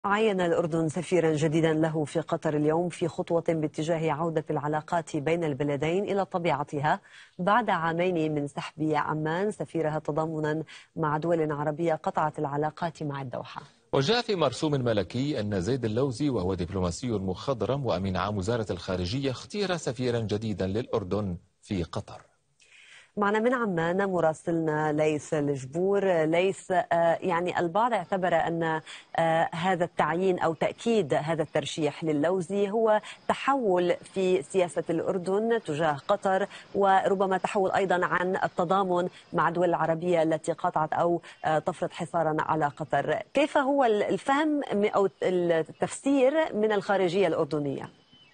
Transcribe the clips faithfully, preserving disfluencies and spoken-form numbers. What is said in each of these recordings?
عين الأردن سفيرا جديدا له في قطر اليوم في خطوة باتجاه عودة العلاقات بين البلدين إلى طبيعتها بعد عامين من سحب عمان سفيرها تضامنا مع دول عربية قطعت العلاقات مع الدوحة. وجاء في مرسوم ملكي أن زيد اللوزي وهو دبلوماسي مخضرم وأمين عام وزارة الخارجية اختير سفيرا جديدا للأردن في قطر. معنا من عمان مراسلنا ليث الجبور. ليث، يعني البعض اعتبر أن هذا التعيين أو تأكيد هذا الترشيح للوزي هو تحول في سياسة الأردن تجاه قطر، وربما تحول أيضا عن التضامن مع الدول العربية التي قطعت أو تفرض حصارا على قطر. كيف هو الفهم أو التفسير من الخارجية الأردنية؟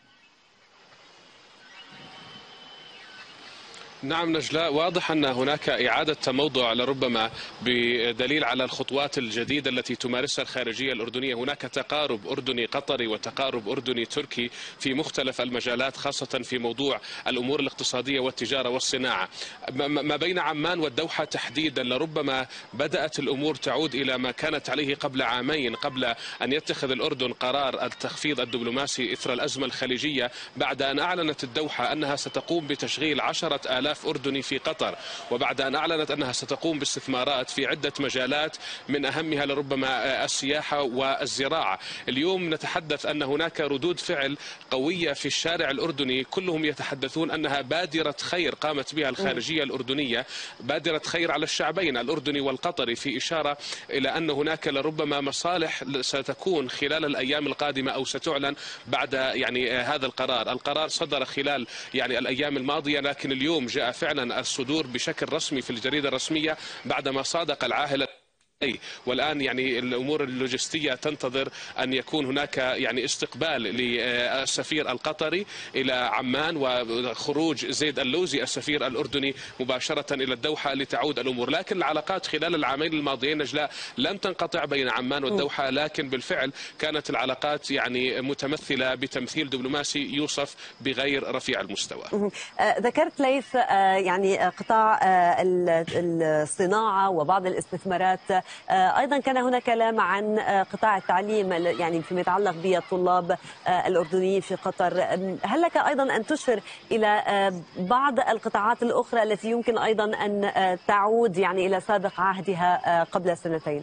نعم نجلاء، واضح أن هناك إعادة تموضع لربما بدليل على الخطوات الجديدة التي تمارسها الخارجية الأردنية. هناك تقارب أردني قطري وتقارب أردني تركي في مختلف المجالات، خاصة في موضوع الأمور الاقتصادية والتجارة والصناعة. ما بين عمان والدوحة تحديدا لربما بدأت الأمور تعود إلى ما كانت عليه قبل عامين، قبل أن يتخذ الأردن قرار التخفيض الدبلوماسي إثر الأزمة الخليجية، بعد أن أعلنت الدوحة أنها ستقوم بتشغيل عشرة آلاف أردني في قطر، وبعد أن أعلنت أنها ستقوم باستثمارات في عدة مجالات من أهمها لربما السياحة والزراعة. اليوم نتحدث أن هناك ردود فعل قوية في الشارع الأردني، كلهم يتحدثون أنها بادرة خير قامت بها الخارجية الأردنية، بادرة خير على الشعبين الأردني والقطري، في إشارة إلى أن هناك لربما مصالح ستكون خلال الأيام القادمة أو ستعلن بعد يعني هذا القرار. القرار صدر خلال يعني الأيام الماضية، لكن اليوم جاء فعلا الصدور بشكل رسمي في الجريدة الرسمية بعدما صادق العاهل. أي والآن يعني الأمور اللوجستية تنتظر أن يكون هناك يعني استقبال للسفير القطري إلى عمان وخروج زيد اللوزي السفير الأردني مباشرة إلى الدوحة لتعود الأمور. لكن العلاقات خلال العامين الماضيين نجلاء لم تنقطع بين عمان والدوحة، لكن بالفعل كانت العلاقات يعني متمثلة بتمثيل دبلوماسي يوصف بغير رفيع المستوى. ذكرت ليث يعني قطاع الصناعة وبعض الاستثمارات، أيضا كان هناك كلام عن قطاع التعليم يعني فيما يتعلق بالطلاب الأردنيين في قطر. هل لك أيضا أن تشير إلى بعض القطاعات الأخرى التي يمكن أيضا أن تعود يعني إلى سابق عهدها قبل سنتين؟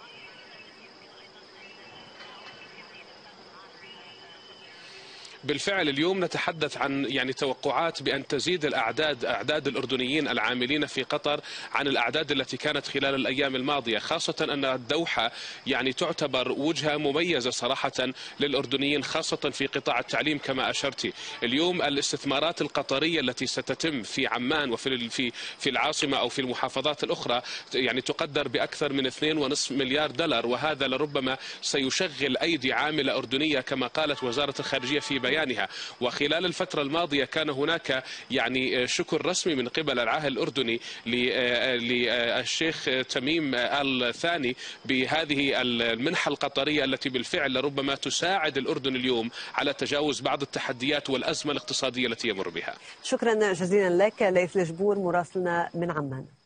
بالفعل اليوم نتحدث عن يعني توقعات بأن تزيد الأعداد أعداد الأردنيين العاملين في قطر عن الأعداد التي كانت خلال الأيام الماضية، خاصة أن الدوحة يعني تعتبر وجهة مميزة صراحة للأردنيين، خاصة في قطاع التعليم كما أشرتي. اليوم الاستثمارات القطرية التي ستتم في عمان وفي في في العاصمة أو في المحافظات الأخرى يعني تقدر بأكثر من اثنين ونصف مليار دولار، وهذا لربما سيشغل أيدي عاملة أردنية كما قالت وزارة الخارجية في بيان بيانها. وخلال الفترة الماضية كان هناك يعني شكر رسمي من قبل العاهل الأردني للشيخ تميم آل ثاني بهذه المنحة القطرية التي بالفعل لربما تساعد الأردن اليوم على تجاوز بعض التحديات والأزمة الاقتصادية التي يمر بها. شكرا جزيلا لك ليث الجبور مراسلنا من عمان.